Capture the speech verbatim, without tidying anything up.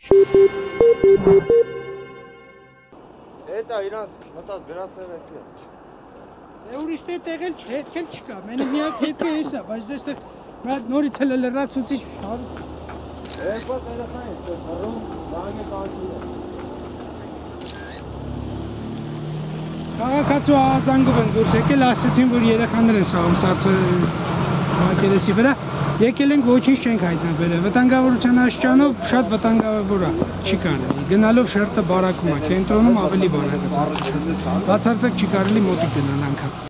Էտա իրանց մտած դրանցներ էսի։ Դե ուրիշ դե տեղել հետքել չկա, մենը միակ հետքը էսա, բայց դեստեղ մատ նորից հələ լրացուցիչ Երկու տելեֆոն է, հռում, բանը կանչում։ Քաղաքացու ահազանգով են դուրս եկել, ասացին, որ երեխաներ են սաղում սարցը մակերեսի վրա, եկել ենք ոչինչ չենք հայտնաբերել, վտանգավորության աստիճանով շատ վտանգավոր է, չի կարելի, գնալով շերտը բարակում է, կենտրոնում ավելի բարակ է սարցը շատ, բացարձակ չի կարելի մոտիկ գնալ անգամ։